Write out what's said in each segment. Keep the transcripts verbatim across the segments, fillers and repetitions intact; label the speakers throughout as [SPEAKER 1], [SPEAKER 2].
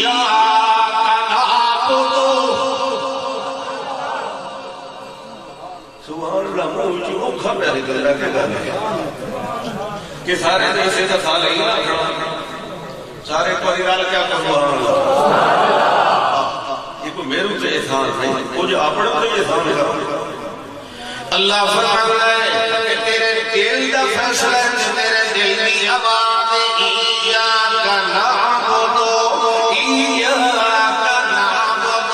[SPEAKER 1] ایاک نعبد
[SPEAKER 2] سبحان اللہ موجود اوکھا پیاری کر رہا کہ گانے کہ سارے ایسے دفعہ لئی سارے پریوار کیا سبحان اللہ یہ کوئی میرے سے احسان نہیں وہ جو اپنے سے احسان کرو
[SPEAKER 1] اللہ فرماتا ہے کہ تیرے دل دا فیصلہ ہے تیرے دل کی آواز ایاک نعبد ایاک نعبد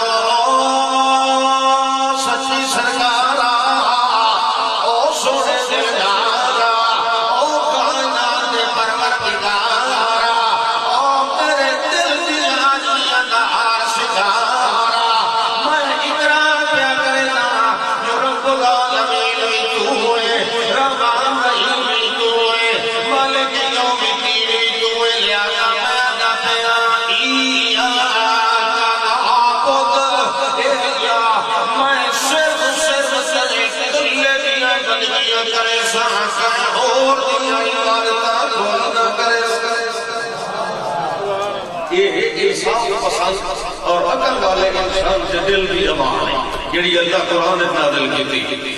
[SPEAKER 1] سچی سرکارا او سونے دلدارا او کائنات پروردگارا او تیرے دل دی آجیاں دا عاشقارا میں اقرار کیا کرنا جو رب العالمین بھی تو ہوئے رحمان رحیم بھی تو ہوئے مالک یوم الدین بھی تو ہوئے لہذا پیدا پیا ایاک نعبد اے اللہ میں صرف صرف صرف کلے دیا بندگیاں کرے ساں کرے اور دیا عبادتہ کھول نہ کرے
[SPEAKER 2] یہ انصاف پسند اور عقل والے انسان سے دل بھی امان ہے یعنی اللہ قرآن نے نازل کی تھی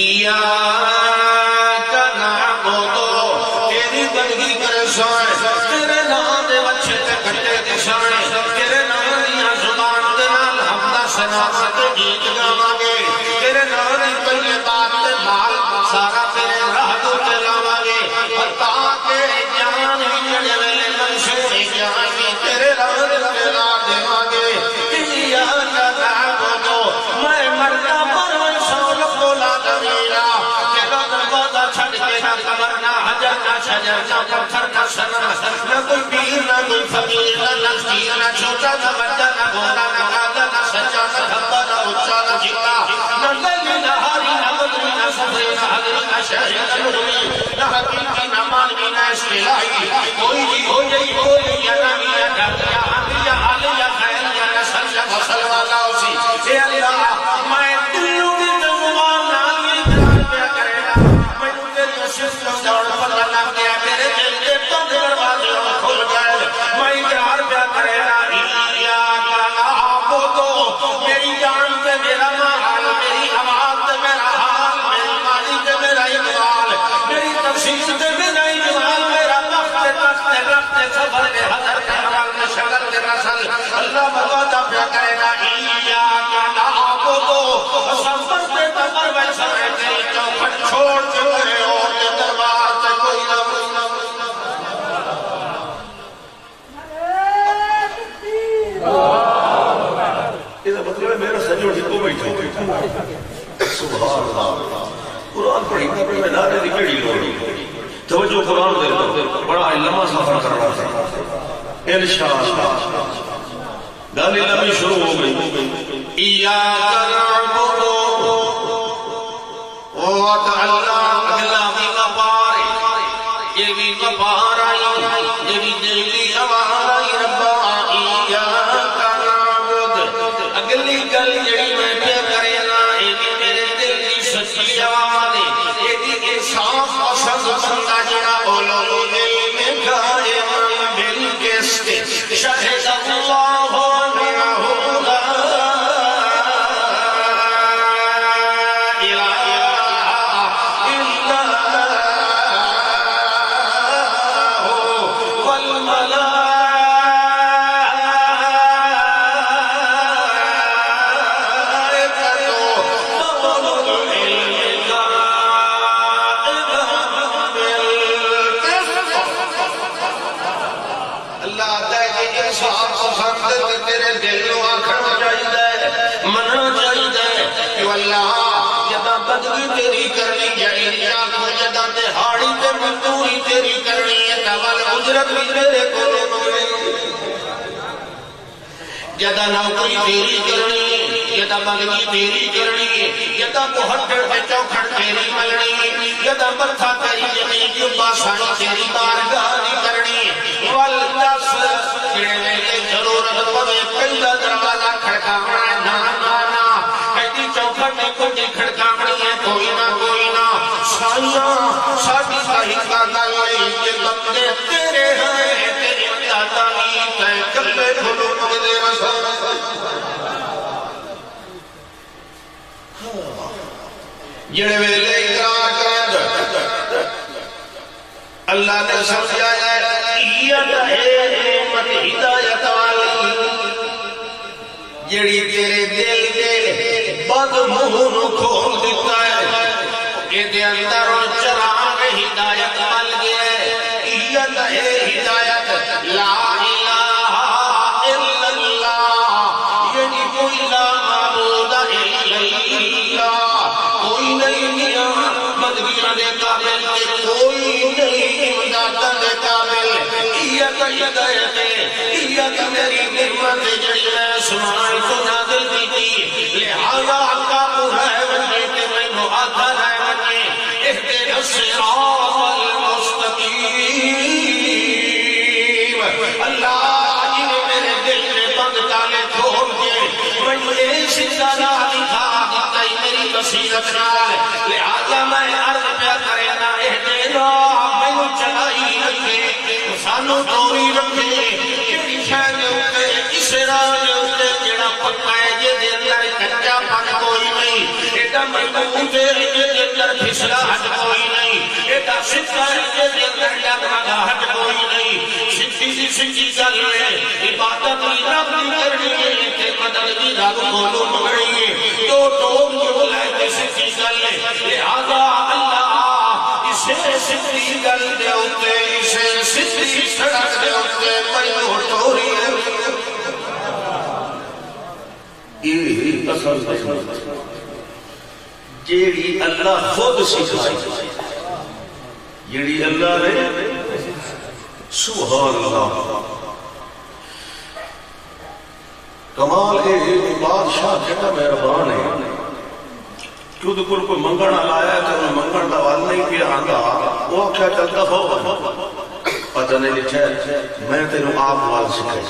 [SPEAKER 1] ایاک نعبد تیری بندگی کرے سائے تیرے نام دے بچے تے کھٹے تے سائے تیرے نام دیا زبان دے نال حمدہ سنات گیت گاواں گے تیرے نام دی پہلے بات تے مال سارا تیرے راہ تو چلاواں گے اور تاکہ جہان وچ ویلے منشور جہان وی تیرے راہ دے چلا دیواں گے ایاک نعبد میں مردا پرون سول کولا دمیرا تیرا دروازہ چھڑ کے نہ قبر نہ حجر نہ شجر نہ پتھر نہ صنم نہ کوئی پیر نہ کوئی فقیر نہ نذیر نہ چھوٹا نہ بڑا نہ گھوڑا نہ گادا نہ سچا نہ دھبا نہ اونچا نہ جھکا نہ لیلی نہ ہاری نہ بدری نہ صفری نہ حضری نہ شہری نہ نورمی نہ حقیقی نہ مانوی نہ اشتلائی کوئی بھی ہو جئی کوئی یا نبی یا ڈھک یا حقی یا عالی یا خیر یا نسل یا فصل والا اسی اے اللہ میں دلوں کی زبان نالی اقرار کیا کرے گا میں نے تیری شفت کو دوڑ پر لگا کیا میرے دل کے بند دروازے کھل گئے میں اقرار کیا کرے گا ایاک نعبد میری جان سے میرا مال میری آواز سے میرا حال میری مالی سے میرا اقبال میری تفصیل سے میرا اجمال میرا تخت تخت رخت سفر کے حضر کے حوال میں شکل کے رسل اللہ مغادہ پیا کرے گا ایاک نعبد سفر پہ تبر ویسا ہے تیری چوکھٹ چھوڑ کے میرے اور کے دربار سے کوئی نہ
[SPEAKER 2] یہ مطلب ہے میرا سجوڑ جتو بیٹھو سبحان اللہ قرآن پڑھی پڑھی میں نارے دی کیڑی لوڑی توجہ قرآن دے دو بڑا لمحہ سفر کر رہا تھا انشاءاللہ گالی لمحی شروع ہو گئی
[SPEAKER 1] ایاک نعبد وعد اللہ اگلا بھی غفار یہ بھی غفار آئی یہ بھی دل کی آواز آئی ربا ایاک نعبد اگلی گل جڑی میں پیا کرے نا یہ بھی میرے دل کی سچی آواز ہے یہ بھی انصاف پسند بندہ جڑا اولو دل میں گائے مل کے ستے شہد اللہ بدگی تیری کرنی جائے آنکھوں جدا دہاڑی تے مزدوری تیری کرنی ہے تول اجرت بھی تیرے کو لے جدا نوکری تیری کرنی جدا بدگی تیری کرنی جدا کوہٹڑ تے چوکھڑ تیری ملنی جدا متھا تیری زمین جبا سانی تیری بارگاہ دی کرنی والدس جڑے ویلے ضرورت پوے پہلا دروازہ کھڑکاونا نا نا نا کہتی چوکھڑ میں کچھ کھڑکاونی ہے کوئی نہ کوئی نہ سائیاں ساڑی صحیح کا گلے یہ بندے تیرے ہیں تیری دادا نہیں تے کلے کھلو دے رسول جڑے ویلے اقرار کریں اللہ نے سمجھایا ہدایت والی جڑی تیرے دل دے بد منہ کھول دیتا ہے کہ دے اندر چراغ ہدایت مل گیا ہے ہدایت لا الہ الا اللہ یعنی کوئی لا معبود الا اللہ کوئی نہیں میاں مدگیاں دے قابل کے کوئی نہیں امدادہ دے قابل ہدایت ہے ہدایت میری نعمت جڑی میں سمائے کو نازل کی تھی لہذا آقا پورا ہے وجہ کہ میں معاذر ہے وجہ اہدنا الصراط المستقیم اللہ جنہیں میرے دل میں بند ڈالے چھوڑ کے مجھے سجدہ نہ دکھا دیتا ہی میری بصیرت نال لہذا میں عرض پہ کرے نا اہدنا میں چلائی رکھے سانو توری رکھے کیڑی شاہ دے اتے اس راہ دے اتے جڑا پکا ہے جے دے اندر کچا پک کوئی نہیں ایڈا مضبوط ہے جے دے اندر پھسلا ہٹ کوئی نہیں ایڈا سچا ہے جے دے اندر ڈگمگا ہٹ کوئی نہیں سچی سی سچی گل ہے عبادت کی رب دی کرنی ہے تے مدد دی رب کولو منگنی ہے دو ٹوک جو لے تے سچی گل ہے لہذا اللہ اسے سچی گل دے اتے اسے سچی سڑک دے اتے مینوں ٹوری ہے یہ اصل حکمت جیڑی اللہ خود سکھائی جیڑی اللہ نے سبحان اللہ کمال ہے بادشاہ جڑا مہربان ہے کیوں تو کوئی منگن آیا ہے تو منگن دا وال نہیں پیا آنگا وہ کیا چلتا ہو پتہ نہیں لکھا ہے میں تینوں آپ وال سکھائی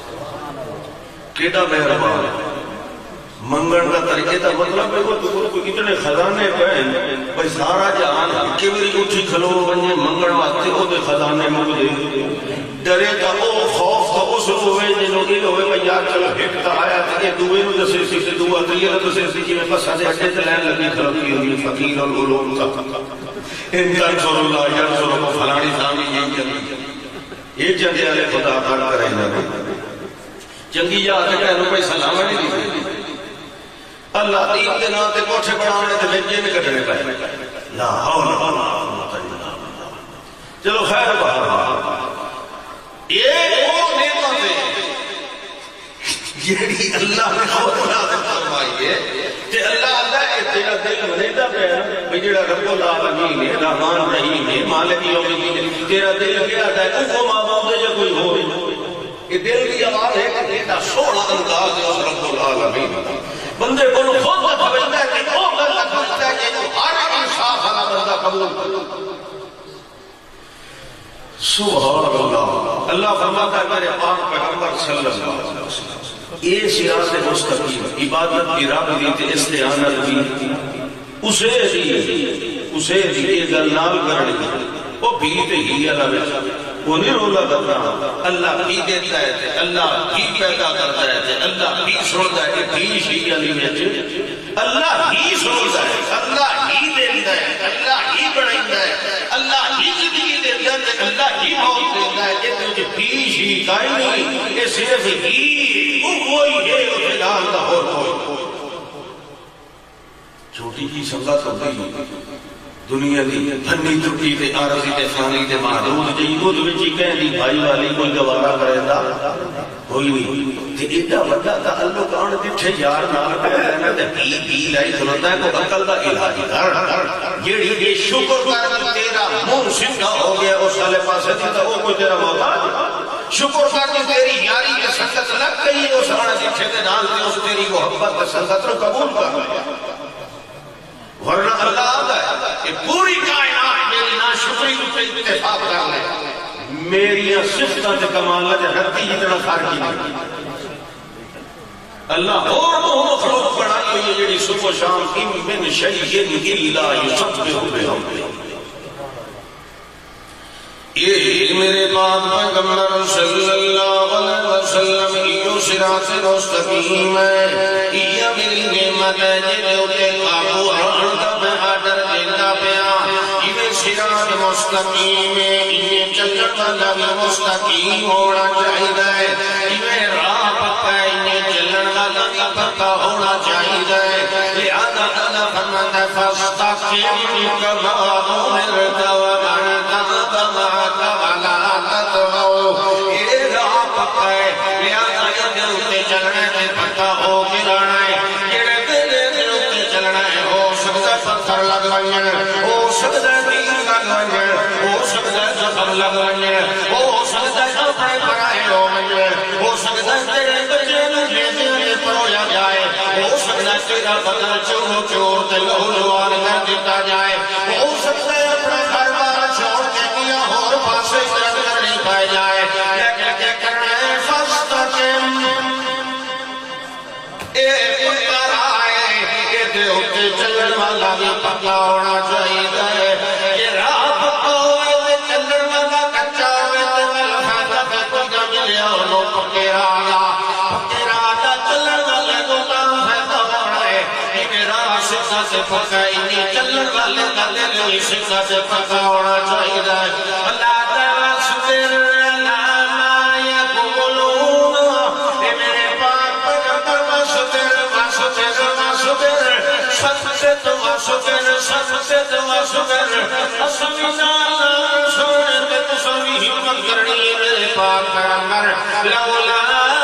[SPEAKER 1] کیڑا مہربان منگن کا طریقے تا مطلب ہے وہ تو کوئی اتنے خزانے پہن بھئی سارا جہان کہ میری اٹھی کھلو بنجے منگن واسطے او دے خزانے مگ دے ڈرے تا او خوف تا اس ہوئے جنہوں دل ہوئے بھئی یار چلو ہکتا آیا تھا کہ دوئے نو دسے سکتے دعا دلیہ دسے سکتے میں بس آدھے اٹھے تلین لگی خلقی ہوئی فقیر العلوم تا ان تنصر اللہ ینصر کو فلانی سامی یہ جنگی یہ جنگی علیہ خدا کار کریں گے جنگی یا آتے کہنوں بھئی سلام ہے نہیں اللہ دین دے ناتے کوٹھے بڑھانے دے بجے میں کٹنے پائے لا حول ولا قوت الا باللہ چلو خیر بہر یہ وہ نعمت ہے جیڑی اللہ نے خود نازل فرمائی ہے کہ اللہ اللہ ہے تیرا دل منیدہ پہ ہے جیڑا رب العالمین ہے رحمان رحیم ہے مالک یوم الدین تیرا دل کیا ہے وہ معبود ہے یا کوئی ہو یہ دل کی آواز ہے کہ تیرا سونا انداز ہے اس رب العالمین بندے کو خود بچتا ہے کہ وہ بندہ بچتا ہے کہ ہر انصاف والا بندہ قبول کرو سبحان اللہ اللہ فرماتا ہے میرے پاک پیغمبر صلی اللہ علیہ وسلم یہ سیاست مستقیم عبادت کی رب دی تے استعانت دی اسے دی اسے دی یہ گل نال کرنی وہ بھی تے ہی اللہ وچ وہ نہیں رولا کرنا اللہ بھی دیتا ہے تے اللہ بھی پیدا کرتا ہے تے اللہ بھی سنتا ہے بھی ہی علی وچ اللہ ہی سنتا ہے اللہ ہی دیتا ہے اللہ ہی بناتا ہے اللہ ہی زندگی دیتا ہے اللہ ہی موت دیتا ہے کہ تجھے بھی ہی کائیں نہیں یہ صرف ہی وہی ہے فی الحال کا اور کوئی چھوٹی کی سنگت ہوتی دنیا دی پھنی ٹوٹی تے عارضی تے فانی تے محدود جی وہ تو وچ کہیں دی بھائی والی کوئی گوارا کرے دا کوئی نہیں تے ایڈا بڑا تعلق آن دٹھے یار نال پہنا تے پی پی لائی کھلوتا ہے کوئی عقل دا علاج کر جیڑی یہ شکر کر تیرا منہ سیدھا ہو گیا اس والے پاسے تے وہ کوئی تیرا محتاج شکر کر تیری یاری تے سنگت لگ گئی اس آن دٹھے تے نال تے اس تیری محبت تے سنگت رو قبول کر ورنہ اللہ آتا ہے کہ پوری کائنات میری ناشکری پہ اتفاق کر لے میری صفتہ تے کمالت حدی جتنا خارجی نہیں اللہ اور وہ مخلوق بڑھائی ہوئی ہے جیڑی صبح و شام ان من شیئن الا یسبح بحمدہ یہ میرے پاک پیغمبر صلی اللہ علیہ وسلم صراط مستقیم ہے یہ میری نعمت ہے جنہیں اتے قابو رہندا میں آڈر دینا پیا یہ صراط مستقیم ہے انہیں چلن والا بھی مستقیم ہونا چاہیے یہ راہ پکا ہے انہیں چلن والا بھی پکا ہونا چاہیے لہذا اللہ فرماتا ہے فاستقم کما امرت ومن تاب معك ولا تطغوا یہ راہ پکا ہے لہذا یہ اتے چلنا ہے پکا ہو کے رہنا ہے جڑے دل اتے چلنا ہے ہو سکتا پتھر لگ ونجن ہو سکتا تیر لگ ونجن ہو سکتا زخم لگ ونجن ہو سکتا اپنے پرائے ہو ونجن ہو سکتا تیرے بچے میں جیسے پرویا جائے ہو سکتا تیرا بدل چور چور تے لہو لوار کر دیتا جائے ہو سکتا ہے اپنا گھر بار چھوڑ کے کیا اور پاسے طرف کرنی پائے جائے لیکن کیا کرنا ہے فاستقم اے پتر آئے اے دے ہوتے چلن والا بھی پکا ہونا چاہیے یہ راہ پکا ہوئے دے چلن والا کچا ہوئے دے ملفہ پہ کوئی نہ ملیا انہوں پکے راگا پکے راگا چلن والے کو کام فیدہ ہونا ہے یہ راہ سکھا سے پکا انہیں چلن والے کا دل سکھا سے پکا ہونا چاہیے اللہ تعالیٰ سبر علامہ یقولون اے میرے پاک پیغمبر واسبر واسبر واسبر ثبت واسبر ثبت واسبر اسمنا سنت تسوی ہمت کرنی ہے میرے پاک پیغمبر لولا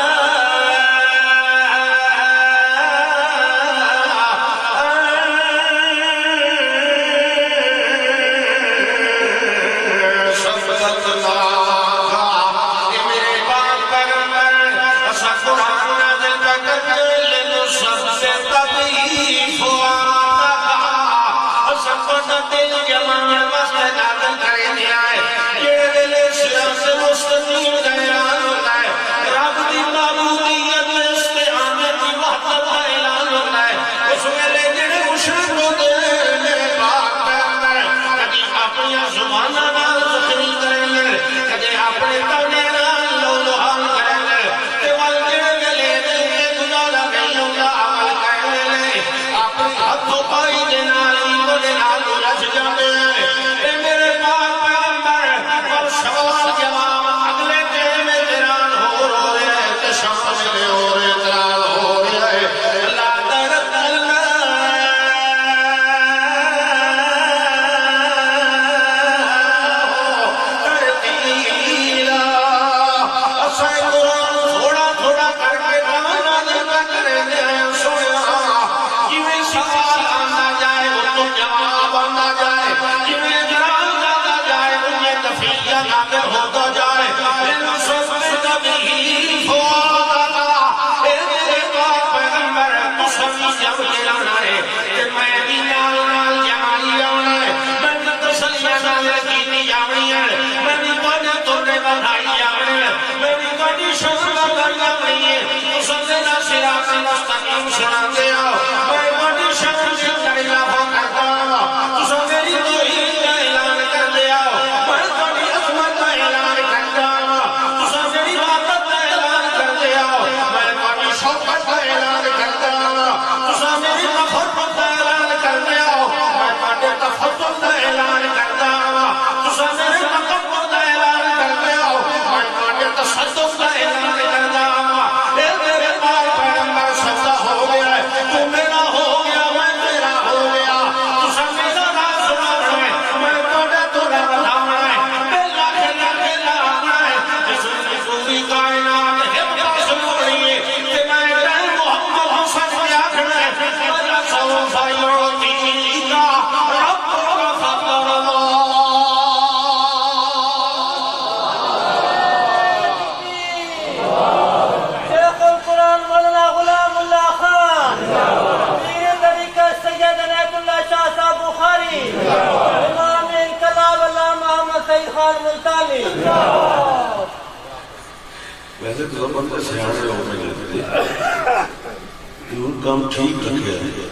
[SPEAKER 2] ویسے تو بندے سیانے لوگ میں جاتے ہیں کہ ان کام ٹھیک رکھے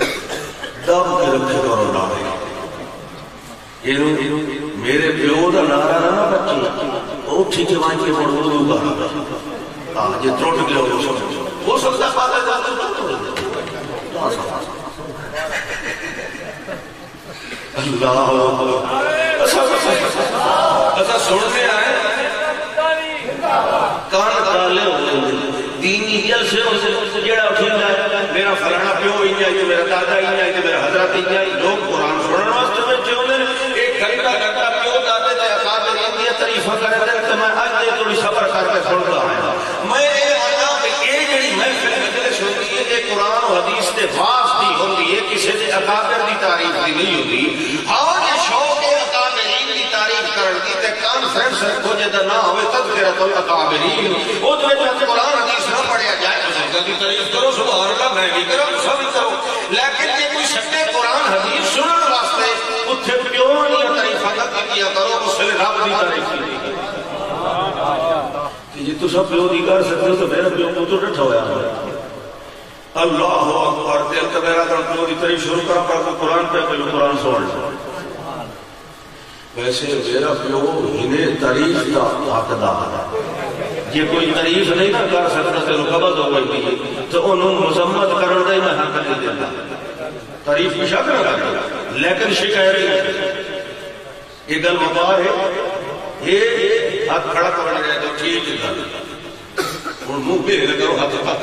[SPEAKER 2] دب کے رکھے اور نارے میرے پیو دا نارا رہا بچی وہ ٹھیک ہے وہاں کے پڑھو گا ہاں یہ تروٹ گیا ہو سکتا ہو سکتا پاتا ہے اللہ ایسا سننے آئے کان کالے ہوتے دینی جلسے ہوتے جیڑا اٹھیں جائے میرا فلانا پیو ہی جائے میرا دادا ہی جائے میرا حضرت ہی جائے لوگ قرآن سننے واسطے میں چھے ہونے ایک گھنٹہ گھنٹہ پیو دادے تے اقابر اندیہ تریفہ کرے تے تو میں آج دے تھوڑی صبر کر کے سنتا ہوں میں اے آیا کہ اے جڑی محفل مجلس ہوتی ہے اے قرآن و حدیث تے واسطی ہوتی ہے کسی دے اقابر دی تعریف دی نہیں ہوتی ہاں یہ شوق ہے اقابرین دی تعریف کرن کی تے کانفرنس رکھو جدہ نہ ہوئے تذکرۃ الاقابرین وہ تو جو قرآن حدیث نہ پڑھیا جائے بزرگوں کی تعریف کرو سبحان اللہ میں بھی کرو سب کرو لیکن یہ کوئی سکتے قرآن حدیث سنن واسطے اتھے پیوں نہیں تعریفہ نہ کیا کرو اس لئے رب دی تعریف کی کہ یہ تو سب پیوں دی کر سکتے ہو تو میرا پیوں کو تو ڈٹھا ہویا اللہ اکبر دل کا میرا در پیوں دی تعریف شروع کر پڑا تو قرآن پہ پہلو قرآن سوڑ ویسے میرا پیوں ہنے تعریف کا حقدار ہے یہ کوئی تعریف نہیں نہ کر سکتا کہ قبض ہو گئی تو انہوں مذمت کرنے دے میں حق نہیں دیتا تعریف کی شک نہ کرتا لیکن شکایت یہ گل مبار ہے یہ ہاتھ کھڑا کرنا جائے تو ٹھیک ہے اور منہ پہ لگا ہاتھ پاک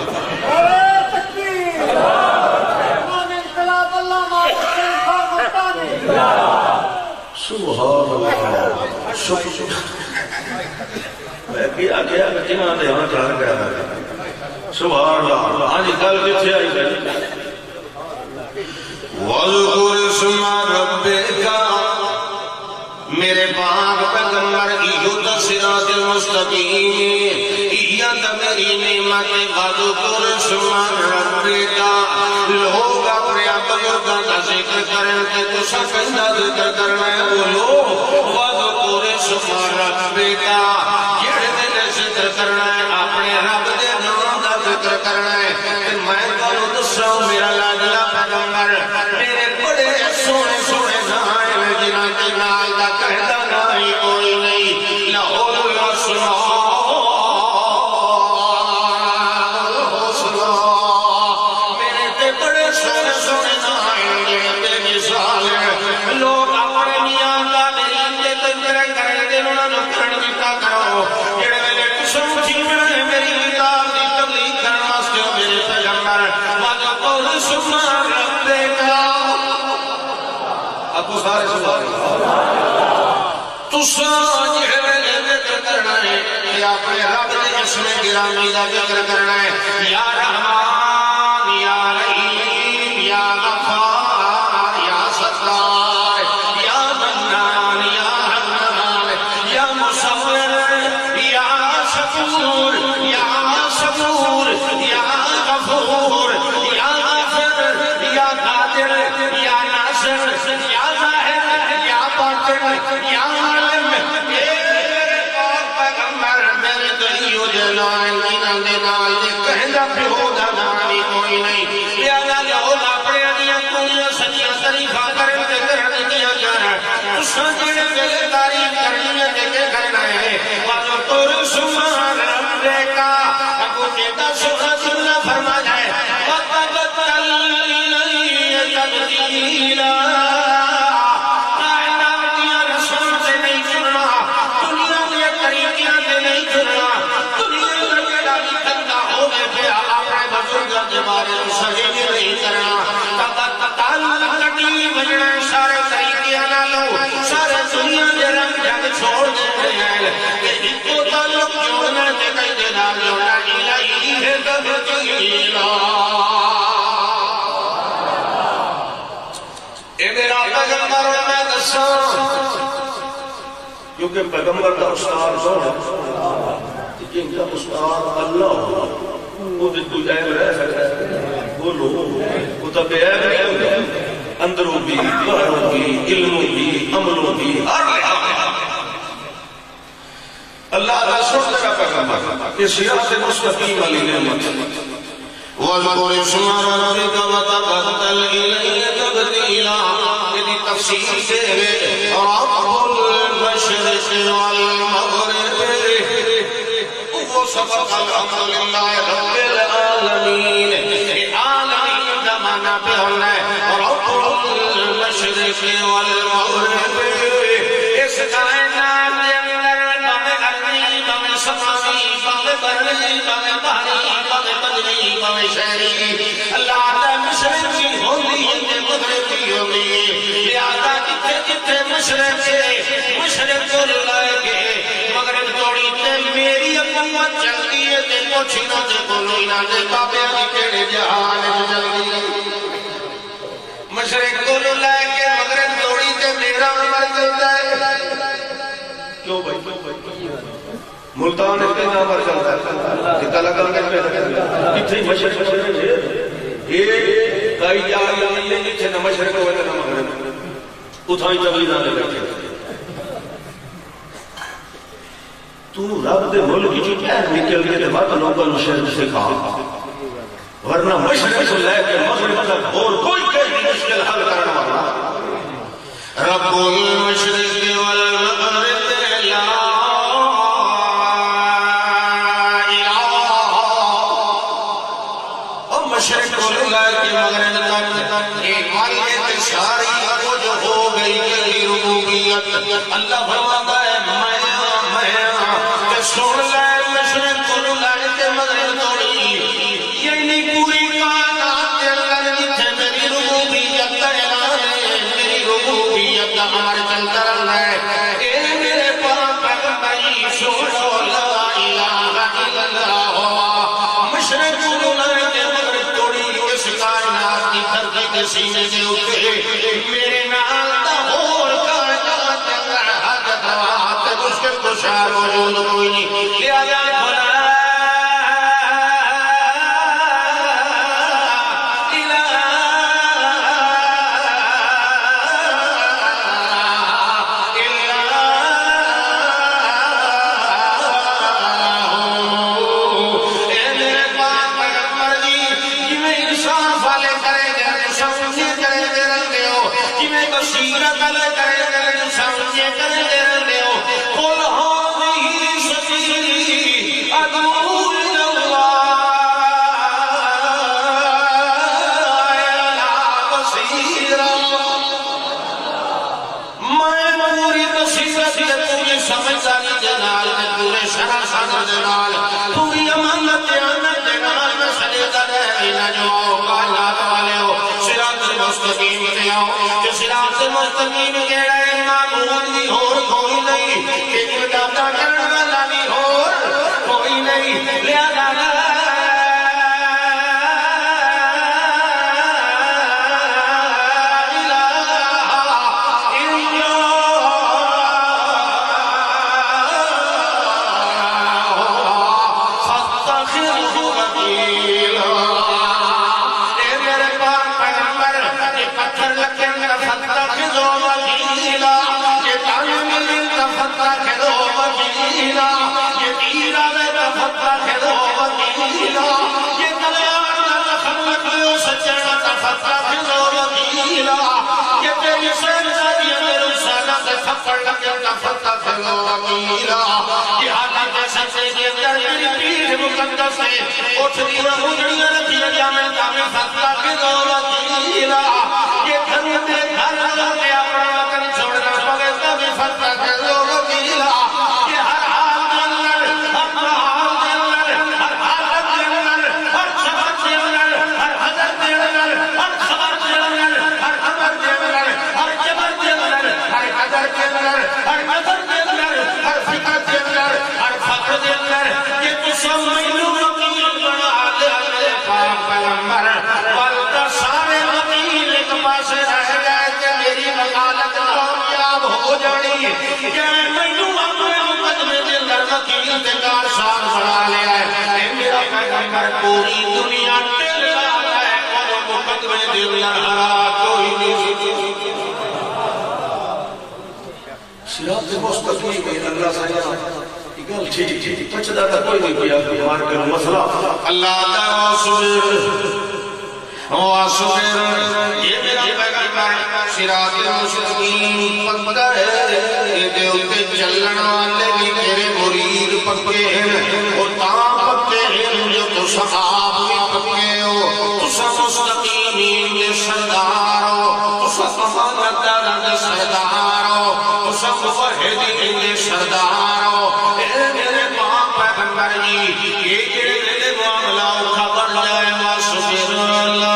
[SPEAKER 2] سبحان اللہ شکر میں کیا کیا جنہ دے ہاں چاہ گیا سبحان اللہ آج کل کتھے آئی گئی وَذْكُرِ اسْمَ رَبِّكَ میرے پاک پیغمبر ایہت صراط المستقیم ایت میری نعمت وَذْكُرِ اسْمَ رَبِّكَ لوگ اپنے بزرگاں کا ذکر کریں کہ تو سکندہ ذکر کرنا ہے وہ لوگ وَذْكُرِ اسْمَ رَبِّكَ ذکر کرنا ہے اپنے رب دے نام دا ذکر کرنا ہے میں کہوں دسو میرا لاڈلا پیغمبر میرے بڑے سونے سونے نام جنہاں کے نال دا کہدا نہیں کوئی نہیں لہو الاسماء میرے تے بڑے سونے سونے نام جنہاں تے مثال لوگ اپنے میاں دا میری تے ذکر کریں دے انہاں نوں کرن دتا کرو سمجھی میں میری کتاب دی تبلیغ کرنے واسطے میرے پیغمبر وَذْكُرِ اسْمَ رَبِّكَ ابو سارے سبحان تو ساج ہے میرے ذکر کرنا ہے کہ اپنے رب نے اسم گرامی دا ذکر کرنا ہے یا رحمان یا رحیم یا غفار یا ستار یا منان یا حنان یا مصور یا شکور یا صبور یا غفور یا غافر یا قادر یا ناصر یا ظاہر یا باطن یا عالم میرے پاک پیغمبر میرے دلیو جلال جنہاں دے نال دے کہندہ پیودا نامی کوئی نہیں لہذا لوگ اپنے دیا کنیا سچیاں تعریفہ کرن دے کرن دیا جانا تو سنجھنے دے تعریف کرنی ہے دے کے کرنا ہے وَذْكُرِ اسْمَ رَبِّكَ ابو جیدہ سبحانہ اللہ فرما جائے وَتَبَتَّلْ إِلَيْهِ تَبْتِيلًا کائنات دیا رسول سے نہیں چننا دنیا دیا طریقیاں سے نہیں چننا دنیا کا جڑا بھی کھندا ہو گئے پہ اپنے بزرگوں کے بارے میں صحیح نہیں کرنا تبتل کٹی بجنے سارے طریقیاں نہ لو سارے دنیا کے رنگ جگ چھوڑ دیتے ہیں کہ ایک تعلق جوڑنا تے کئی دینا جوڑنا الہی ہے تبتیلا اے میرا پیغمبر میں دساں کیونکہ پیغمبر کا استاد کون ہے جن کا استاد اللہ ہو وہ دن کوئی عیب رہ سکتا ہے بولو وہ تب عیب نہیں ہوتا اندروں بھی باہروں بھی علموں بھی عملوں بھی ہر لحاظ اللہ رسول کا پیغمبر یہ صراط مستقیم والی نعمت وَذْكُرِ اسْمَ رَبِّكَ وَتَبَتَّلْ إِلَيْهِ تَبْتِيلًا یہ تفسیر سے رب المشرق والمغرب وہ
[SPEAKER 1] تو سبق الحمدللہ رب العالمین. یہ عالمین زمانہ پہ ہونا ہے رب المشرق والمغرب. اس کائنات کے اندر بامے ارضی بامے سماوی بامے بری بامے بحری بامے بدری بامے شہری اللہ تعالی مشرق کی ہوندی ہے مغرب کی ہوندی ہے. لہذا جتھے جتھے مشرق سے مشرق کو لائے گے مغرب توڑی تے میری حکومت چلتی ہے تے پوچھنا تے بولنا تے بابے علی کیڑے جہان وچ چلدی ہے. مشرق کو لائے کے مغرب توڑی تے میرا عمل چلتا ہے.
[SPEAKER 2] کیوں بھائی ملتان اتنے نامر چلتا ہے کتا لگا کے پیدا اتنی مشرق مشرق ہے یہ کئی جاگی نہیں جتھے نہ مشرق ہوئے نہ مغرب اتھائی تبلیغ آنے بیٹھے. تو رب دے ملک کی کہہ نکل کے بعد لوگوں نے شہر سکھا ورنہ مشرق کو لے کے مغرب تک اور کوئی کہیں مشکل حل کرنا والا
[SPEAKER 1] رب المشرق والمغرب لا مشرق کو لے کے مغرب تک ایک والیت ساری کو جو ہو گئی کہ ربوبیت اللہ فرماتا ہے میں میں کہ سن لے مشرق کو لے کے مغرب توڑی یعنی پوری کائنات کے اندر جتھے میری ربوبیت کا اعلان ہے میری ربوبیت کا امر چلتا رہنا ہے. اے میرے پاک پیغمبر سنو لا الہ الا اللہ مشرق کو لے کے مغرب توڑی اس کائنات کی دھرتی کے سینے کے اوپر میرے نال دا اور کائنات کے اندر حاجت روا تے مشکل کشا موجود کوئی نہیں. لہذا بھلا پوری امانت دیانت دینا مسئلے کا رہنا جو آؤ کائنات والے ہو صراط مستقیم دے آؤ کہ صراط مستقیم کے رہے معبود بھی اور کوئی نہیں کہ اجادہ کرنے والا بھی اور کوئی نہیں. لہذا مقدس ہے اٹھ دیا اجڑیاں رکھیا جامع جامع فتح کے دو وکیلا یہ گھر میں گھر لگا کے اپنا وطن چھوڑنا پڑے تبھی فتح کے دو وکیلا. یہ ہر حال کے اندر ہر حال کے اندر ہر حالت کے اندر ہر شبت کے اندر ہر حضر کے اندر ہر خبر کے اندر ہر خبر کے اندر ہر جبر کے اندر ہر قدر کے اندر ہر قدر کے اندر ہر فکر کے اندر ہر فکر کے اندر یہ تو سب مینو وکیل بنا لے پاک پیغمبر والدہ سارے وکیل ایک پاس رہ گئے کہ میری وکالت کامیاب ہو جانی کہ مینو اپنے مقدمے کے اندر وکیل دکار شان بنا لیا ہے. اے میرا پیغمبر پوری دنیا تیرے لالا ہے اور مقدمے کے اندر ہرا کوئی نہیں.
[SPEAKER 2] صراط مستقیم ہے اللہ سایہ گل ٹھیک ٹھیک پچھدا تھا کوئی نہیں کیا بیمار کا مسئلہ
[SPEAKER 1] اللہ تعالی واسبر یہ میرا پیغمبر صراط المستقیم پکا ہے یہ دے اوتے چلن والے بھی تیرے مرید پکے ہیں اور تسا آپ بھی پکے ہو تسا مستقیمین دے سردار ہو تسا محمدان دے سردار ہو تسا موحدین دے سردار ہو اے میرے پاک پیغمبر جی یہ جڑے میرے معاملہ اٹھا بن جائے واسبر اللہ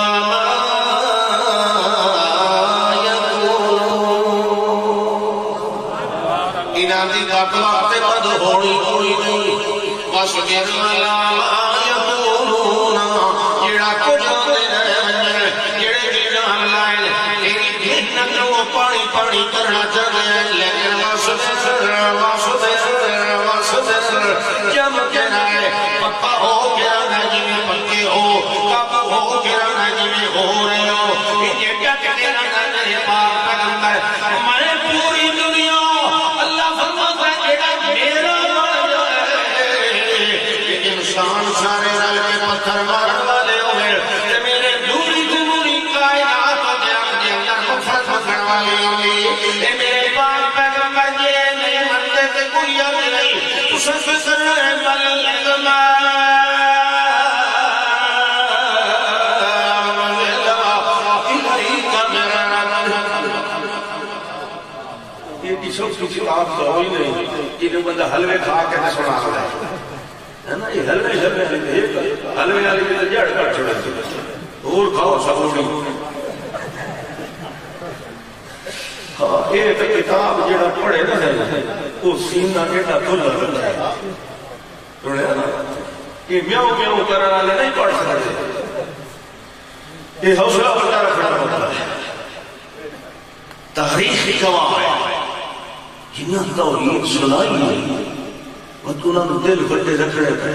[SPEAKER 1] ہونی کوئی نہیں واسبر اللہ یقولون جڑا کچھ ہوتے رہے ونجے جڑے بھی جان لائن تیری محنت وہ پانی پانی کرنا چاہتے ہیں لیکن واسبر واسبر واسبر جم کے رہے پکا ہو کے رہنا جی میں پکے ہو کعبہ ہو کے رہنا جی میں ہو رہے ہو یہ ڈٹ کے رہنا میرے پاک پیغمبر میں پوری دنیا اللہ فرماتا ہے میرا انسان سارے رل کے پتھر مارن والے ہوئے کہ میرے دوری دوری کائنات دے اندر مفرد مکھن والے ہوئے اے میرے پاک پیغمبر جی نہیں منتے تے کوئی عرض نہیں تسا فکر ہے بل لگما یہ کسوں کی کتاب تو ہوئی نہیں جنہوں بندہ حلوے کھا کے سنا رہا ہے یہ حلوے حلوے حلوے والی بھی جڑ کر چھوڑے اور کھاؤ سبوڑی ایک کتاب جڑا پڑھے نہ ہے وہ سینہ ایڈا کھلا رہتا ہے یہ میاؤں میاؤں کرنے والے نہیں پڑھ سکتے یہ حوصلہ بڑا رکھنا ہوتا ہے تاریخی گواہ ہے جنہاں توحید سنائی ہے انہوں نے دل بڑے رکھنے تھے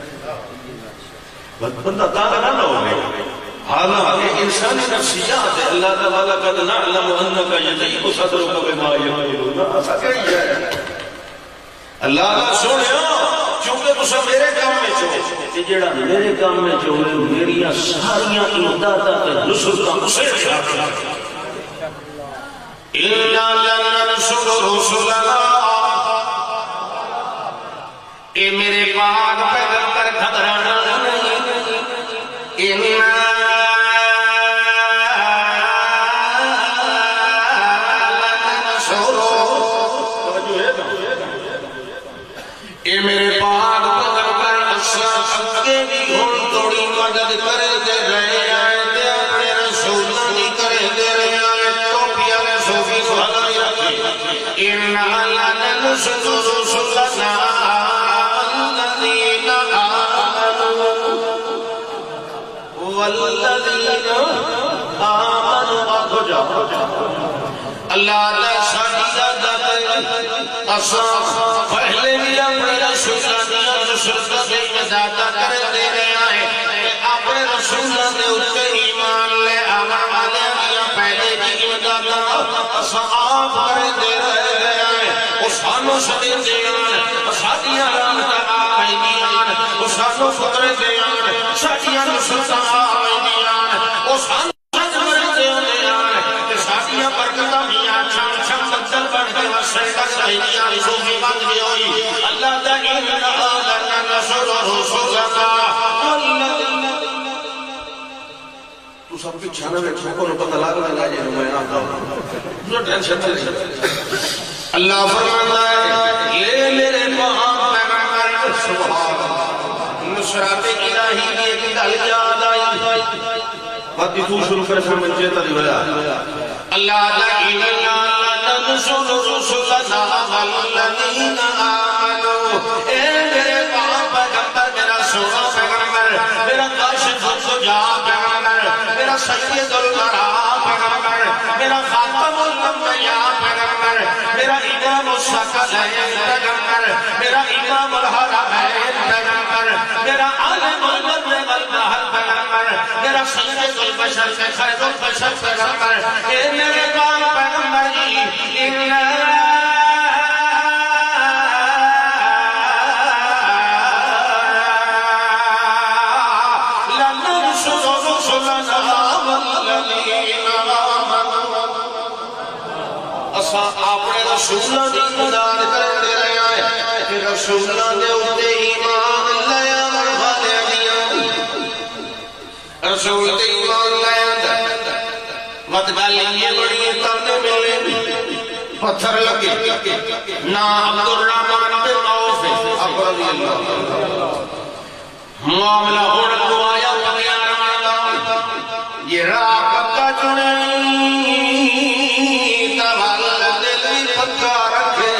[SPEAKER 1] بندہ تاغہ نہ ہوگے حالانکہ انسانی نفسیات ہے اللہ تعالیٰ قد نعلم انکا یضیق صدرک بما یقولون ایسا کہی ہے اللہ اللہ سوڑے ہو چونکہ تسا میرے کام میں چھوڑے جیڑا میرے کام میں چھوڑے میریاں ساریاں امدادہ کے نصر کا اسے چھاکر اِنَّا لَنَنْصُرُ رُسُلَنَا اے میرے پاک پیغمبر گھبرانا نہیں اِنَّا لَنَنْصُرُ اے میرے پاک پیغمبر اسلام اگے بھی ہون توڑی مدد کرے دے رہے آئے دے اپنے رسولہ نہیں کرے دے رہے آئے ٹوپی آئے صوفی سوالہ رکھے اِنَّا لَنَنْصُرُ رُسُلَنَا والذین آمنوا اخجا اللہ تعالیٰ ساتھی عادت اصلا پہلے بھی اپنے رسولہ دیا رسولہ دے مزادہ کر دے رہے آئے کہ اپنے رسولہ دے اتے ایمان لے آمان والے دیا پہلے بھی مزادہ اصلا آپ کر دے رہے آئے اسانو صدی دیان ساتھیاں رامتا آئی دیان اسانو فکر دیان ساتھیاں نسلتا آئی دیان اسانو صدر دیان ساتھیاں برکتہ میاں چھم چھم بدل بڑھ کے وسیقہ سہیدیاں صوفی بند بھی ہوئی اللہ دا انہا لنا نصر رسولنا تو سب کی چھانا میں چھوکو نو پتہ لاغنا لاجے نمائن آتا ہوں جو ٹینشن نہیں اللہ فرماتا ہے یہ میرے پاک پیغمبر سبحان نصرات الہی کی ایک گل یاد آئی باقی تو شروع کر سے من جیتا دی بلا اللہ تعالی ننصر رسلنا والذین آمنوا اے میرے پاک پیغمبر میرا سونا پیغمبر میرا کاشف الشجاع پیغمبر میرا سید الورا پیغمبر میرا خاتم الانبیاء پیغمبر میرا امام الثقلین پیغمبر میرا امام الحرمین پیغمبر میرا عالم المبلغ والبحر پیغمبر میرا سید البشر سے خیر البشر پیغمبر اے میرے پاک پیغمبر جی انہا لننصر رسلنا والذین آمنوا اسا اپنے رسولہ دی امداد کر دے رہے ہیں کہ رسولہ دے اتے ایمان لیا مرحلے دیاں رسول تے ایمان لائے متبالی یہ بڑی کرنے ملے پتھر لگے نا عبد الرحمن بن عوف اب رضی اللہ معاملہ ہونا کو آیا پتیار مانا یہ راہ پکا چنے توال دل پکا رکھے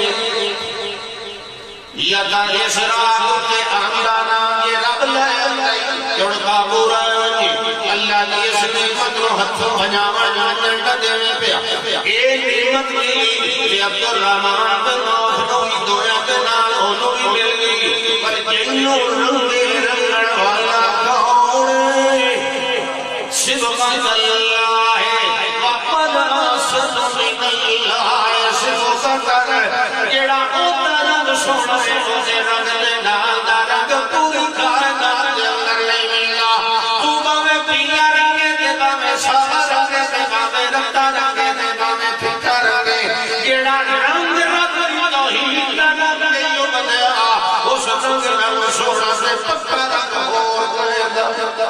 [SPEAKER 1] یا دا اس راہ کے آمدانا یہ رب لے جڑکا بورا اللہ نے اس نعمت رو ہتھوں بھجاوا جانٹا دینے پیا اے نعمت ملی کہ عبد الرحمن بن عوف نوی دویا کے نال انہوں بھی مل گئی پر جنوں رنگے رنگڑ والا کون صبغت اللہ وقد آسد من اللہ صبغت کر جڑا اوتا رنگ سونا ہے اسے رنگ دے نال دا رنگ پوری کائنات دے اندر نہیں ملنا تو باوے پیلا رنگے دے باوے سابا رنگے دے باوے رتا رنگے دے باوے پھٹا رنگے جڑا رنگ رب توحید دا رنگ نہیں بدلا اس رنگ رنگ سونا سے پکا رنگ اور کرے دا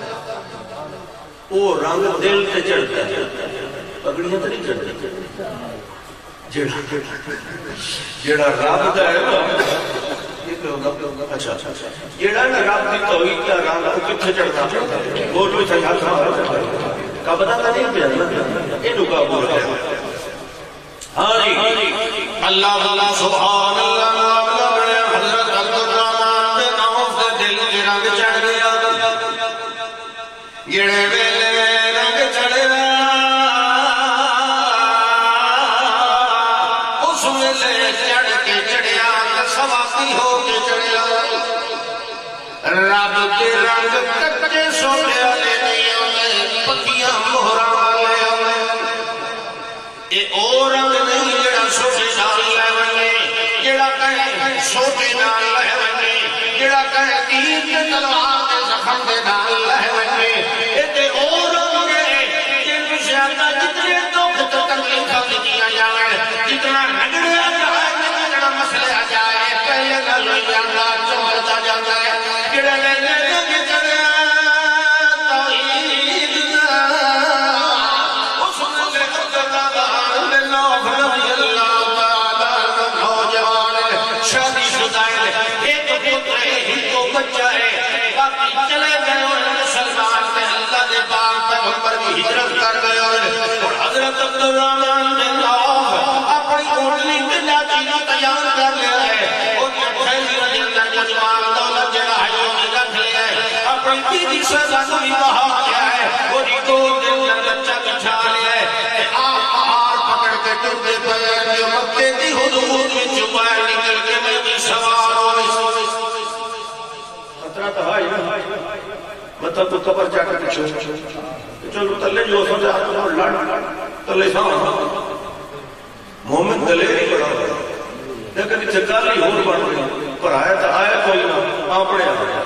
[SPEAKER 2] وہ رنگ دل تے چڑھتا ہے پگڑیاں تے نہیں چڑھتا جڑا جڑا رب دا ہے اچھا جڑا رب دی توحید دا رنگ وہ کتھے چڑھتا بولو تے ہاتھ مارو کا پتہ نہیں پیا اینو کا بول رہا ہاں جی
[SPEAKER 1] اللہ تعالی سبحان اللہ حضرت عبد الرحمن بن عوف دے دل دے رنگ چڑھ گیا جڑے ویلے رنگ چڑھے اس ویلے چڑھ کے چڑھیا سواسی ہو کے چڑھیا رب کے رنگ کچے سونے والے نہیں ہوئے پکیاں مہراں والے ہوئے اے او رنگ نہیں جڑا سوٹے نال لے ونے جڑا کہے سوٹے نال لے ونے جڑا کہے تیر تے تلوار تے زخم دے نال لے ونے اے تے او رنگ ہے جنوں زیادہ جتنے دکھ تکلیفاں دتیاں جاویں جتنا رگڑیا جائے جتنا مسئلہ جائے پہلے گل جاندا چمڑتا جاندا ہے جڑا ویلے رنگ چڑھیا توحید دا اس ویلے عبدالرحمن بن عوف رضی اللہ تعالی نوجوان شادی شدہ ہے ایک پتر ہے ایک بچہ ہے باقی چلے گئے مسلمان تے اللہ دے پاک پیغمبر کی ہجرت کر گئے اور حضرت عبدالرحمن بن عوف اپنی اونٹنی تے لاٹھی نو تیار کر لیا ہے اور تھیلی دے اندر کچھ مال دولت جڑا ہے وہ رکھ لیا ہے اپنی بیوی سزا کو بھی بہا کیا ہے اور گود دے اندر بچہ بچھا لیا ہے آپ پہاڑ پکڑ کے ٹرتے پئے جو مکے دی حدود وچ باہر نکل کے نبی سوار ہوئے
[SPEAKER 2] خطرہ تو ہے مطلب تو قبر جا کر پچھو چلو تلے جو سمجھا تو لڑ تلے ساں مومن دلے نہیں بڑا لیکن اتھے کالی ہور بڑھ رہی پر آیا تو آیا کوئی نہ آپڑے آیا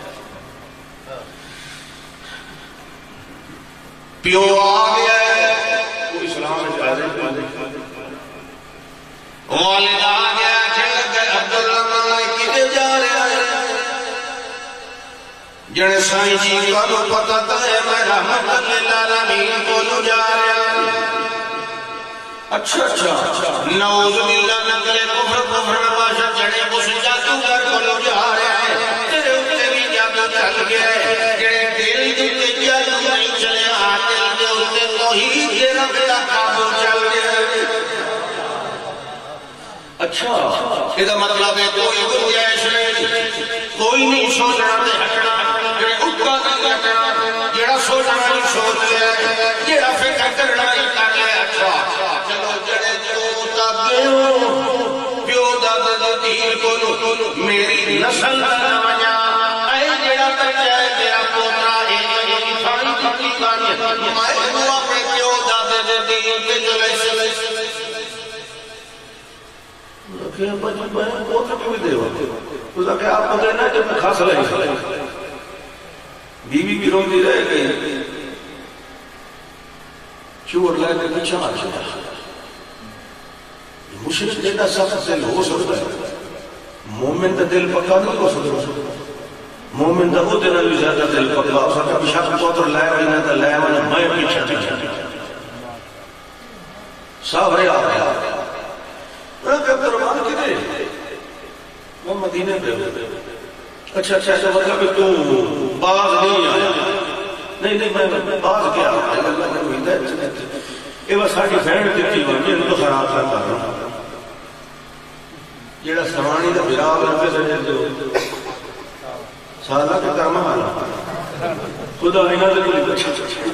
[SPEAKER 1] پیو آ گیا ہے
[SPEAKER 2] وہ اسلام میں جا رہے
[SPEAKER 1] والد آ گیا چل گئے عبدالرحمن کدے جا رہے ہیں جڑے سائیں جی کا نو پتہ ہے میں رحمت للعالمین کو نو جا رہا ہوں اچھا اچھا نعوذ باللہ نقل کفر کفر نباشا جڑے اس جادوگر کو نو جا رہا ہے تیرے اتنے بھی جادو چل گیا ہے جڑے دل دل جادو نہیں چلے آتے دے اتنے توحید کے رب کا قابل چل گیا
[SPEAKER 2] اچھا
[SPEAKER 1] یہ مطلب ہے کوئی گنجائش نہیں کوئی نہیں سوچنا تے ہٹنا جڑے اکا نہیں ہٹنا جڑا سوچنا نہیں سوچ لیا جڑا فکر کرنا نہیں کر لیا اچھا چلو جڑے جو تاکیوں پیو دادا دیر کو میری نسل کا نمجا اے جڑا بچہ ہے میرا پوترا ہے میری ساری پکی کانی میں اپنے پیو دادا دیر کے جلے سے
[SPEAKER 2] کہ بچے بہن پوتر کیوں دے ہوتے اس کا کہ آپ پتہ نہ جب میں خاص رہی بیوی بھی رون دی رہے گئی چور لائے کے پیچھا آ چکا مشرق جیدہ سخت دل ہو سکتا ہے مومن تا دل پکا نہیں ہو سکتا مومن دا وہ دینا بھی زیادہ دل پکا اس کا شک پوتر لائے ہوئی نہ لائے ہوئی میں پیچھے پیچھے سارے آ گیا میں کب درمان کی دے وہ مدینے پہ اچھا اچھا اچھا مطلب تو باز نہیں آیا نہیں نہیں میں باز کیا اللہ نے ہدایت یہ بس ساڈی بہن دیتی ہوئی ان کو خراب کر رہا ہوں جیڑا سوانی دا بلاغ رکھے سجے دو سالہ کے کرما حالا خدا انہاں دے کوئی بچا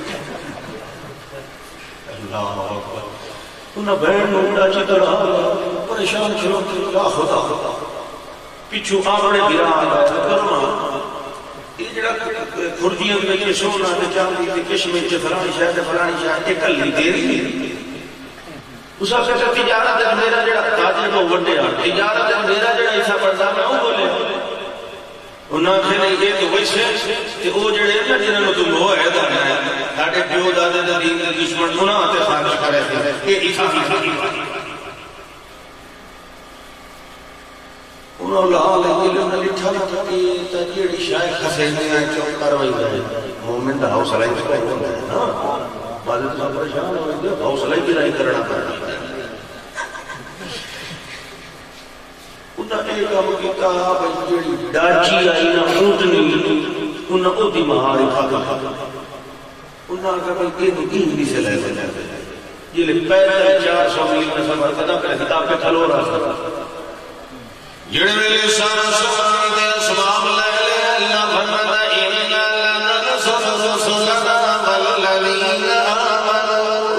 [SPEAKER 2] اللہ اکبر انہاں بہن نو بڑا اچھی طرح پریشان چھلو یا خدا پیچھو آبڑے بلاغ کرما یہ جڑا خرجیاں دے وچ سونا تے چاندی تے کشمیر تے فلانی شہر تے فلانی شہر ایک کلی دیری اس کا تجارت میرا جڑا تاجر کو وڈیا تجارت میرا جڑا ایسا بڑھتا میں وہ بولے انہاں سے نہیں یہ تو ویسے کہ وہ جڑے نا جنہوں تم ہو ہے دا ہے ساڈے پیو دادے دا دین دے دشمن انہاں تے خارج کرے تھے یہ ایسا ایسا انہوں لال دل نہ لٹھا تھا کہ تجیڑی شاہ خسینے ہیں چوک کروائی گئے مومن دا حوصلہ اس کو ہوتا ہے نا بعد تو پریشان ہو گئے حوصلہ کی نہیں کرنا پڑا انہاں ایک کام کیتا بھئی جڑی ڈاچی آئی نا اونٹنی انہاں او دی مہار کھا کھا انہاں کا بھئی یہ دین سے لے لے یہ لے پہلے چار سو میل میں سفر قدم کرے کتاب پہ کھلو رہا تھا
[SPEAKER 1] جڑے ویلے سارا سبحان دے سبحان اللہ اللہ فرماتا اننا لننصر رسلنا والذین آمنوا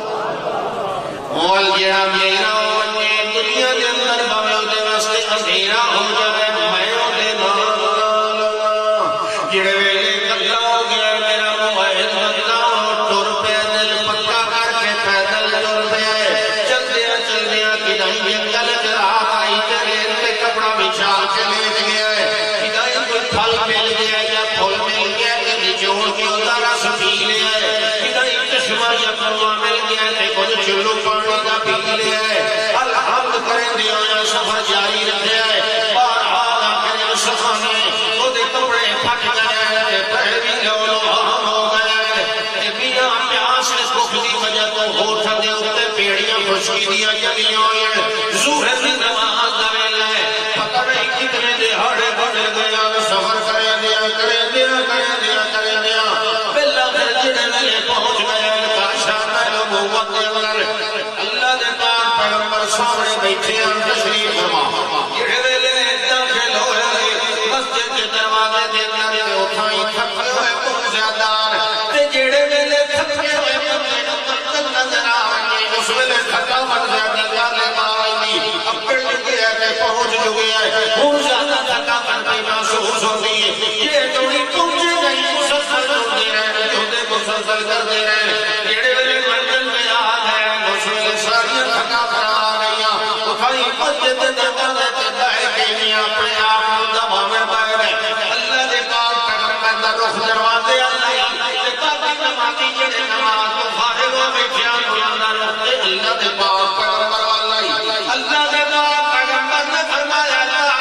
[SPEAKER 1] اور جڑا میرا وجہ دنیا دے اندر باویں دے واسطے اندھیرا ہو جائے میں دے نال جڑے ویلے کلا ہو گیا میرا موعد بندہ ٹر پے دل پکا کر کے پیدل ٹر پے چلدیا چلدیا کدھیں جنگل چ رات آئی تے کپڑا بچھا کے لیٹ گیا ہے کدھیں کوئی پھل مل گیا یا پھول مل گیا کہ نچوڑ کے اندر رس پی لیا ہے کدھیں چشمہ یا کنواں مل گیا کہ کچھ چلو پانی کا پی لیا ہے الحمد کریں دیا یا سفر جاری رکھا ہے بہرحال آخر سفر میں وہ دے کپڑے پھٹ گئے ہیں پہلے بھی لو لو ہم ہو گئے ہیں میاں پیاس اس بھوک دی وجہ تو ہوٹھ دے اوپر پیڑیاں خشکی دیا چلیاں ہوئی ہیں ظہر دی نماز دا ویلا ہے پتہ نہیں کتنے دہاڑے گزر گیا سفر کرے دیا کرے دیا کرے دیا کرے دیا بالآخر جڑے ویلے پہنچ گئے کاشان نبوت دے اندر اللہ دے پاک پیغمبر سامنے بیٹھے ہیں تشریف فرما جڑے ویلے داخل ہوئے مسجد کے دروازے دے اندر اٹھائی تھکے ہوئے پہنچادار تے جڑے ویلے تھکے ہوئے پہنچے نظر آئیں اس ویلے تھکا مر زیادہ گالے مارائیں اپنے لگے ہے پہنچ چکے ہیں ہوں زیادہ تھکا کرنے محسوس ہوتی ہے یہ جوڑی پہنچے گئی مسلسل کرتے رہے جوڑے مسلسل کرتے رہے جڑے ویلے منزل میں آ گئے اس ویلے ساری تھکا پر آ گئی اٹھائی مسجد دروازے تے بیٹھ کے اپنے آپ دبا میں بیٹھ گئے اللہ دے پاک پیغمبر دا رخ دروازے اللہ تے باقی نمازی جڑے نماز تو فارغ ہو بیٹھے اللہ دا رخ تے اللہ دے پاک پیغمبر والا اللہ دے پاک پیغمبر نے فرمایا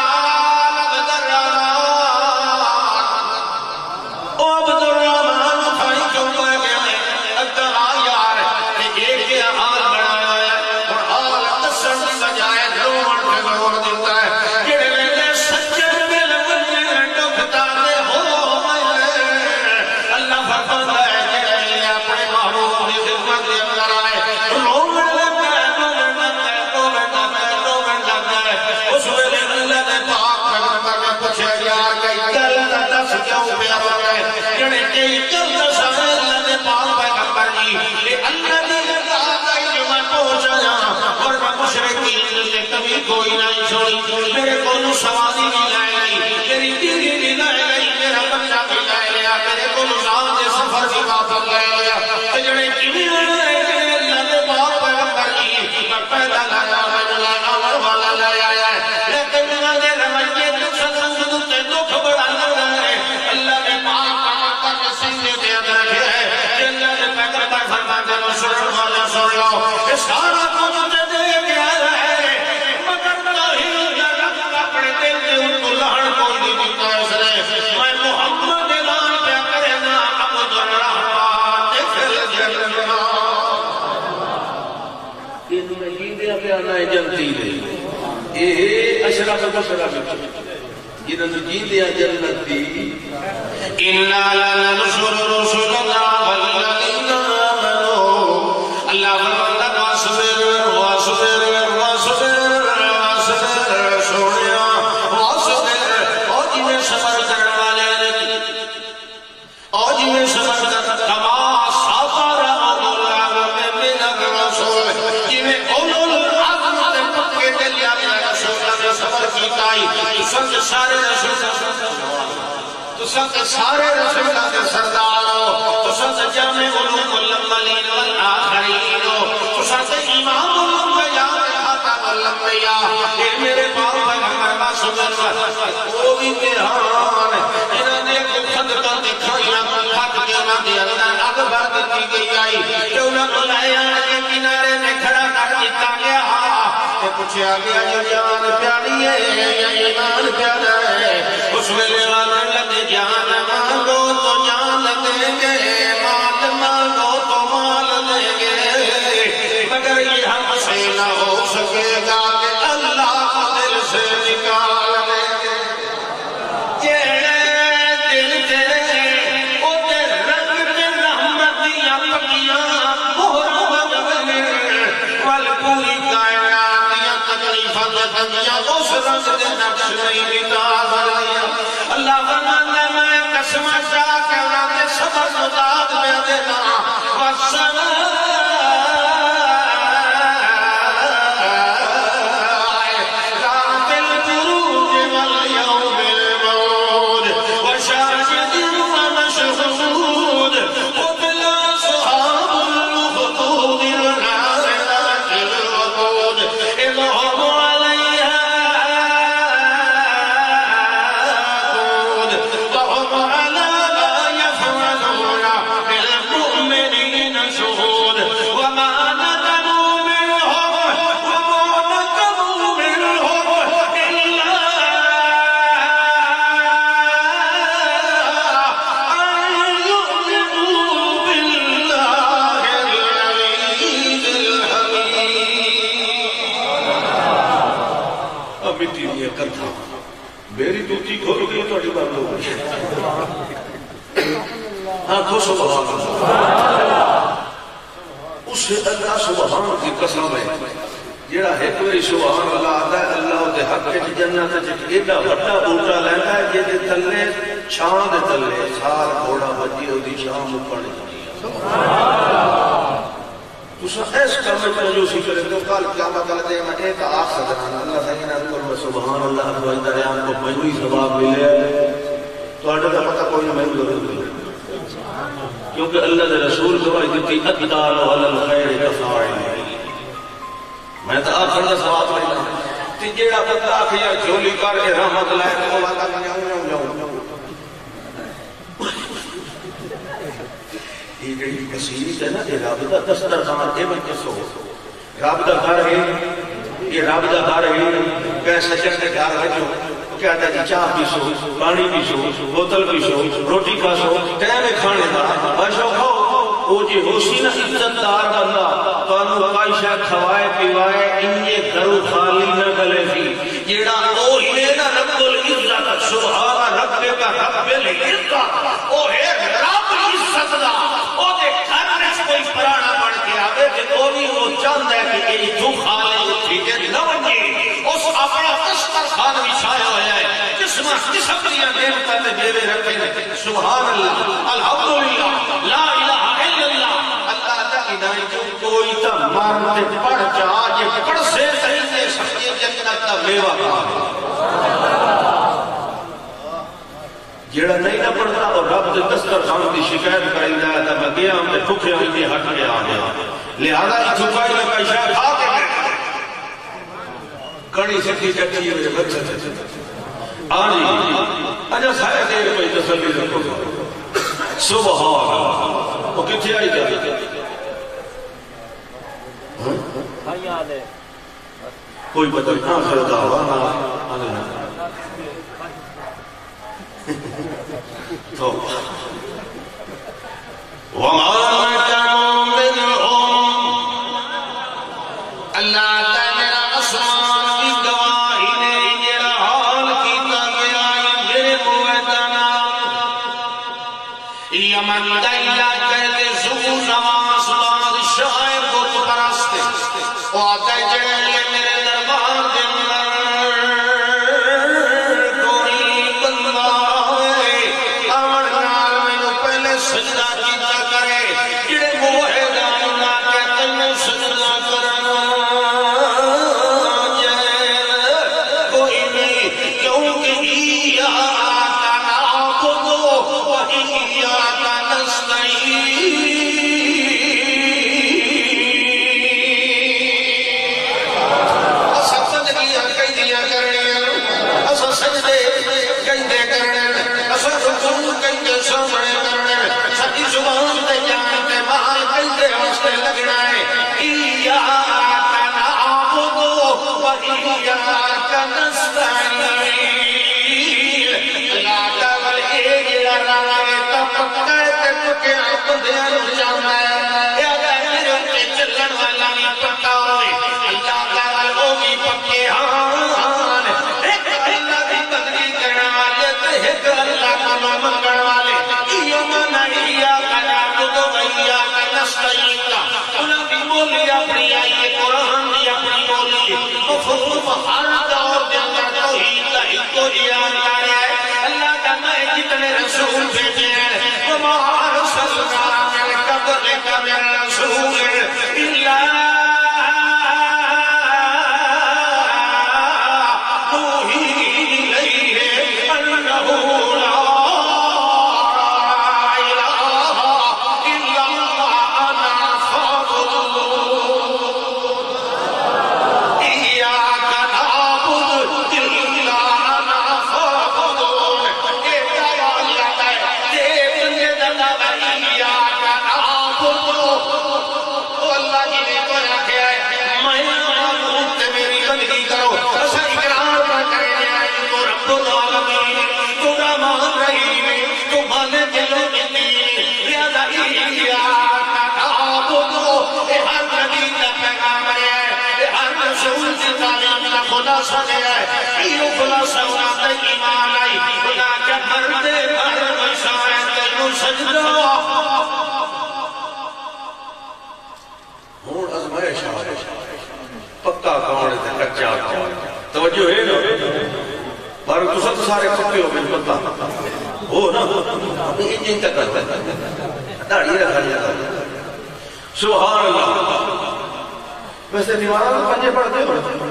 [SPEAKER 1] او عبد الرحمن اٹھائی کیوں گئے گئے اگا آ یار ایک کے حال بنایا ہے اور حال دسن سجائے روڑ پہ روڑ دیتا ہے جڑے ویلے سجن میں لگنے ڈکتا دے ہو میں اللہ فرماتا ہے جڑے ویلے اپنے محبوب کی خدمت کے اندر آئے روڑ لگا ہے روڑ لگا ہے روڑ لگا ہے روڑ لگا ہے اس ویلے اللہ نے پاک پیغمبر نے پوچھا یار کئی گل کا دس کیوں پیا ہو گئے جڑے کئی گل دس ہے اللہ نے پاک پیغمبر جی یہ اللہ نے کہا کہ میں پہنچایا اور میں مشرکین سے کبھی کوئی نہیں چھوڑی میرے کو سواری بھی لائے گئی میری بیوی بھی لائے گئی میرا بچہ بھی لائے گیا میرے کو نظام کے سفر بھی واپس لائے گیا جڑے کبھی لائے گئے اللہ نے پاک پیغمبر جی میں پیدا لایا میں لایا اور والا لایا ہے لیکن میں نے رویے جو سنگ تے دکھ بڑا لگا ہے اللہ نے پاک پیغمبر نے سینے دے اندر ہے اللہ نے پیغمبر فرماتے ہیں سن والا سن لو یہ سارا کچھ تے دے گیا ہے مگر نہیں رب اپنے دل کے ان کو لہن کو نہیں دیتا اس نے میں
[SPEAKER 2] آنا ہے جنتی نہیں یہ اشرف بشرا جنہوں نے جی دیا جنت دی
[SPEAKER 1] اِنَّا لَنَنْصُرُ رُسُلَنَا وَالَّذِينَ آمَنُوا اللہ فرماتا وَاصْبِرْ وَاصْبِرْ وَاصْبِرْ وَاصْبِرْ سوڑیا وَاصْبِرْ اور جنہیں صبر کرنے والے نے اور جنہیں صبر کرنے کما صبر اولو العزم من الرسول جنہیں اولو العزم نے پکے دلیا میں رسولہ نے صبر کی تائی تو سب سارے رسولہ تو سب سارے رسولہ کے سردار ہو تو سب جامع علوم والملین والآخرین ہو تو سب امام الانبیاء خاتم الانبیاء اے میرے باپ پیغمبر معصوم وہ بھی امتحان انہوں نے ایک خط کا دکھایا خط کے نہ دے اندر اگ بھر دیتی گئی آئی کہ انہوں نے بلایا کے کنارے میں کھڑا کر دیتا گیا کہ پوچھا گیا جو جان پیاری ہے یا ایمان پیارا ہے اس ویلے والے لگے جان مانگو تو جان دیں گے مال مانگو تو مال دیں گے مگر یہ ہم سے نہ ہو سکے گا کہ اللہ کو دل سے نکال دیں گے جیڑے دل کے او دے رنگ کے رحمتیاں پکیاں مہر بدلنے وال پوری کائنات یا تکلیفاں دنیا اس رنگ دے نقش نہیں مٹا دیا اللہ فرماتا ہے میں قسم چاہ کے انہوں نے صبر مداد میں دینا وَالسَّمَاءِ ذَاتِ الْبُرُوجِ وَالْيَوْمِ الْمَوْعُودِ وَشَاهِدٍ وَمَشْهُودٍ قُتِلَ أَصْحَابُ الْأُخْدُودِ النَّارِ ذَاتِ الْوَقُودِ إِذْ هُمْ عَلَيْهَا وهم على ما يفعلون بالمؤمنين شهود وما نقموا منهم وما نقموا منهم إلا أن يؤمنوا بالله العزيز الحميد
[SPEAKER 2] امیتی یہ کتھا میری دوتی کھول گئی تو اٹھی بار لوگ ہاں تو سبحان اللہ اس سے اللہ سبحان کی قسم ہے جیڑا ایک وری سبحان اللہ آتا ہے اللہ دے حق کے جنت وچ ایڈا بڑا بوٹا لیندا ہے جے دے تھلے چھاں دے تھلے سال گھوڑا بجی او دی چھاں مکڑ سبحان اللہ تسا اس کام میں جو سی کرے تو کل قیامت والے دن میں ایک آخ سدنا اللہ سینا کو سبحان اللہ کو دریان کو پنجوی ثواب ملے تو اڑا دا پتہ کوئی نہیں ضرورت نہیں کیونکہ اللہ دے رسول گواہی دیتی اتال علی الخير کفاعل میں تو آخر دا ثواب لینا تے جیڑا بندہ آکھیا جھولی کر کے رحمت لائے تو والا جاؤں جاؤں جاؤں یہ جڑی کثیت ہے نا یہ رب دا دسترخوان اے بن کے سو رب دا گھر ہے یہ رب دا گھر ہے کہ سچن کے گھر ہے جو کہتا ہے چاہ بھی سو پانی بھی سو بوتل بھی سو روٹی کا سو ٹائم کھانے دا باشو کھاؤ وہ جی ہوسی نا عزت دار بندہ تانوں کئی شے کھوائے پیوائے انجے گھرو خالی نہ گلے تھی جیڑا او ہی نا رب العزت سبحان رب کا رب العزت او ہے رب عزت دا او دے گھر میں کوئی پرانا بن کے آوے تے او نہیں وہ چاہندا ہے کہ یہ تو خالی اٹھی تے نہ ونجے اس اپنا دسترخوان بچھایا ہوا ہے قسم قسم دیا نعمتاں تے میوے رکھے نے سبحان اللہ الحمدللہ لا الہ الا اللہ اللہ دا عنایت کوئی تا مار تے پڑھ جا جے پڑھ سے صحیح سے سمجھے جنت دا میوہ کھا جیڑا نہیں نہ پڑھتا اور رب دے دسترخوان دی شکایت کریندا ہے تے میں گیا ہم تے بھوکے ہوئی تے ہٹ کے آ گیا لہذا ای چکائی نہ کوئی شے کھا کے کڑی سکھی چٹی میرے بچے ہاں جی اجا سارے دیر کوئی تسلی رکھو سبحان اللہ وہ کتھے آئی جائے کوئی بدل نہ کرتا وانا تو وَمَا نَكَمُوا مِنْهُمْ اللہ تعالی
[SPEAKER 1] بندہ اللہ کہتے زور نواز بادشاہ بت پرست وہ آتا ہے جڑے میرے دربار کے اندر کوئی بندہ ہے آمن نال میں پہلے سجدہ کیتا کرے جڑے موحد اللہ کہتے میں سجدہ کرنا جائے کوئی نہیں کیونکہ ایاک نعبد و ایاک نستعین ہر دور کے اندر توحید کا ایک کو ایمان لایا ہے اللہ کا میں جتنے رسول بھیجے ہیں وما ارسلنا من قبلک من رسول الا نوحی الیہ انہ لا الہ الا انا فاعبدون خلاصہ گیا ہے یہ خلاصہ انہاں تے ایمان آئی انہاں کے مردے مرد شاید تینوں سجدہ
[SPEAKER 2] ہون ازمائش آئے پکا کون ہے کچا کون توجہ ہے نا بارو تو سب سارے پکے ہو گئے پتا ہو نا ہمیں انجن تک کرتا ہے داڑھی رکھا جاتا ہے سبحان اللہ ویسے دیوارہ میں پنجے پڑھتے ہو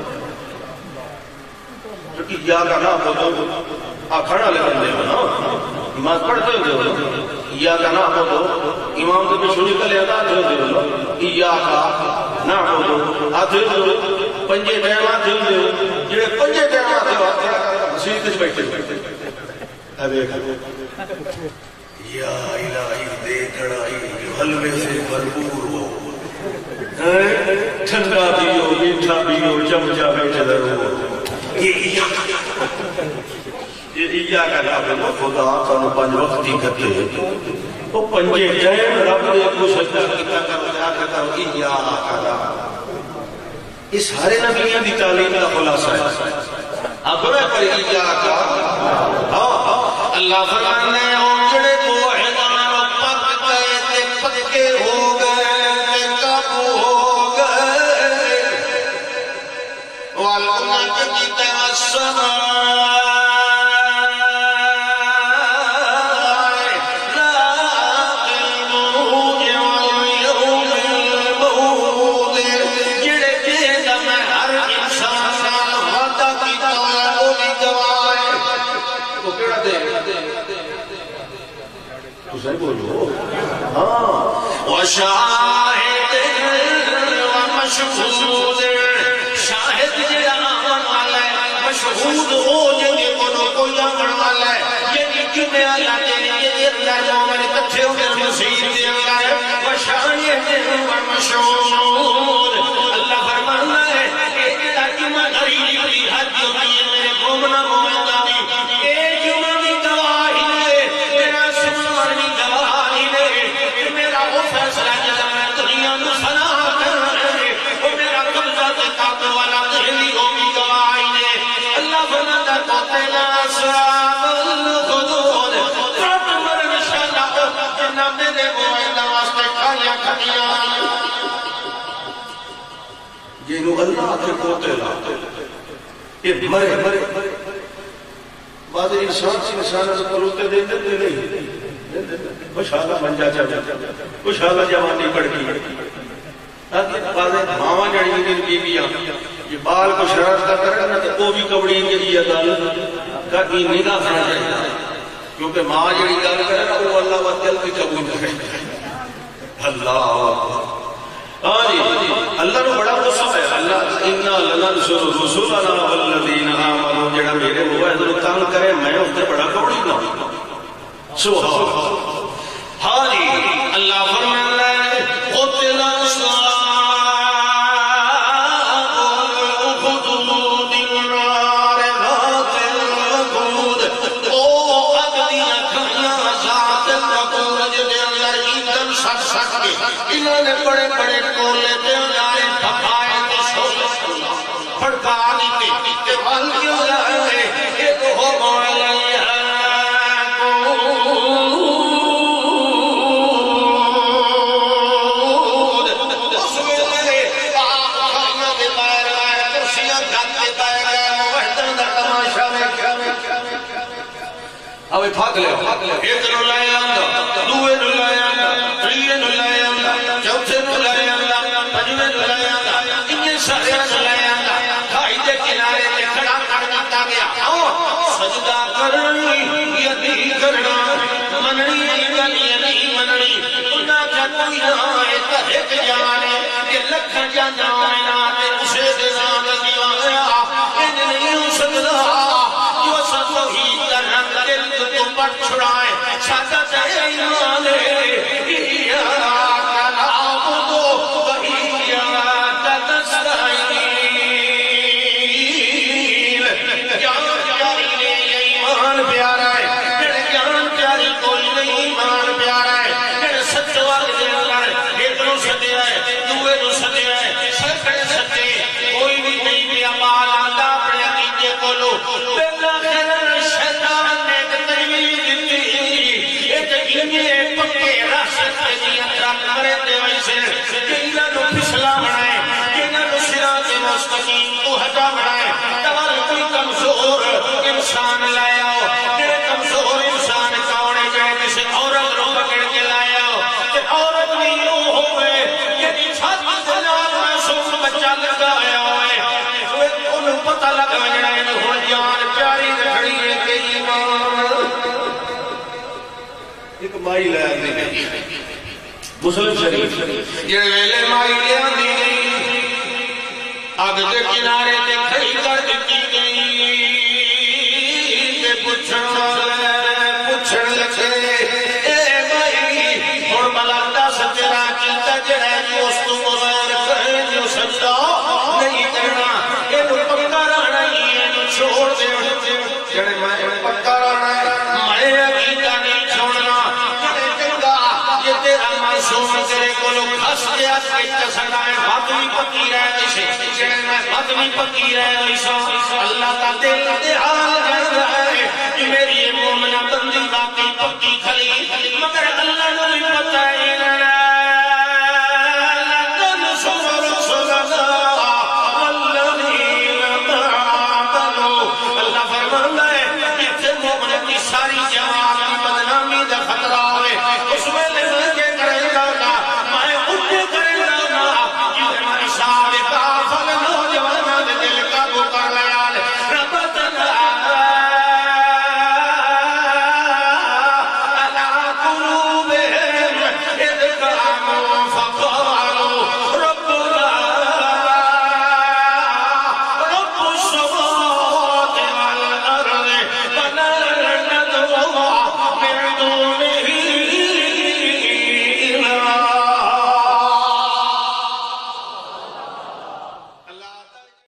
[SPEAKER 2] جو کہ یا کا نام ہوتا آ کھڑا لے بندے ہو نا نماز پڑھتے ہو یا کا نام ہوتا امام کے پچھوڑی کا لے آتا دھو دھو یا کا نام ہوتا آ دھو دھو پنجے ٹیمہ دھو دھو جڑے پنجے ٹیمہ دھو مسیح کچھ بیٹھے اب ایک یا الہی دیکھڑائی جو حلوے سے بھرپور ہو ٹھنڈا بھی ہو میٹھا بھی ہو چمچا بیٹھے درو یہ ایجا کا نام ہے خدا کانو پنج وقتی کرتے وہ پنجے ٹائم رب نے کو سجدہ کتا کرو جا کرو ایجا کا نام اس سارے نبیوں دی تعلیم کا خلاصہ ہے اب میں پر ایجا کا
[SPEAKER 1] اللہ فرمانے ہیں جڑے کو حیدان پک گئے تے پکے ہو گئے تے قابو ہو گئے واللہ کتا السماء وشاہد ومشہود شاہد جڑا آمن والا ہے مشہود ہو جنگے کنو کو جاگن والا ہے یعنی جمعہ اللہ جنگے یہ اللہ جو ہمارے کتھے ہو گئے مسیح دے اللہ ہے وشاہد ومشہود اللہ فرمانا ہے اے جڑا جمعہ غریب کی حد ہوئی ہے میرے گھومنا مومندانی اے جمعہ کی گواہی ہے میرا سمان کی گواہی ہے میرا وہ فیصلہ جدا میں دنیا میں سنا کر رہے وہ میرا قبضہ تے قابل والا دہلی ہوگی گواہی نے اللہ فرماتا قتل اصحاب الخدود قرآن مرد شاہ جنہ میں
[SPEAKER 2] جو اللہ کے پوتے لا یہ مرے مرے بعض انسان سے انسان سے پلوتے دے دے نہیں خوشحالہ بن جا جا خوشحالہ جوانی بڑھ گئی بعض ماما جڑی دن بیویاں یہ بال کو شرارت کا کرے نا تو وہ بھی کبڑی کے لیے گل کبھی نگاہ کرنا چاہیے کیونکہ ماں جڑی گل کرے نا وہ اللہ وجل کی قبول کرے اللہ ہاں جی اللہ نے بڑا غصہ ہے اللہ انا لننصر رسولنا والذین آمنوا جڑا میرے موعد نو تنگ کرے میں اس تے بڑا کبڑی نہ سبحان ہاں جی اللہ فرماتا ہے قتل انہوں نے بڑے بڑے کولے تے لائے پھپائے تے شوش پھڑکا دیتے کہ بھل کیوں لائے ایک ہو مولا کود اس میں لے آپ خانہ دے بائر آئے کرسیاں جھات دے بائر آئے موحدن دا تماشا میں کیا ابھی پھاک لے ایک نو لائے آندہ دوے نو لائے آندہ تریے نو لائے چوتھے نو لائے آندہ پنجوے نو لائے آندہ انہیں سارے نو لائے آندہ کھائی دے کنارے تے کھڑا کر دیتا گیا سجدہ کرنی یدی کرنا مننی یدی نہیں مننی انہاں کا کوئی نہ آئے تحت جانے کہ لکھ جانا آئینا تے اسے دے زان دیا گیا ان نہیں ہو سکتا جو سب ہی درہم دل تو پٹ چھڑائے سادہ چاہے ایمان انسان لایا ہو کہ کمزور انسان کون ہے جائے کسی عورت رو پکڑ کے لایا ہو کہ عورت نہیں وہ ہوئے کہ چھت جناب معصوم بچہ لگایا ہوئے انہوں پتہ لگا جائے ہو جان پیاری کھڑی ہے کہ ایمان ایک مائی لے آنے گئی مسلم شریف یہ ویلے مائی لے آنے گئی آگ کے کنارے تے کھڑی کر دیتی گئی پوچھن لگے اے بھائی اور بلندہ سجرہ کیتا جڑے جو اس تو مزار کرے جو سجدہ نہیں کرنا یہ پکا رہنا یہ چھوڑ دے جڑے میں پکا رہنا ہے میں عقیدہ نہیں چھوڑنا جڑے کہتا یہ تیرا معصوم تیرے کو لوگ خس گیا کہ سنائے حتمی پکی رہے اسے جڑے میں حتمی پکی رہے اسے اللہ کا دل دے حال جائے ہے میری مومنہ بندی باقی پکی کھلی مگر اللہ نے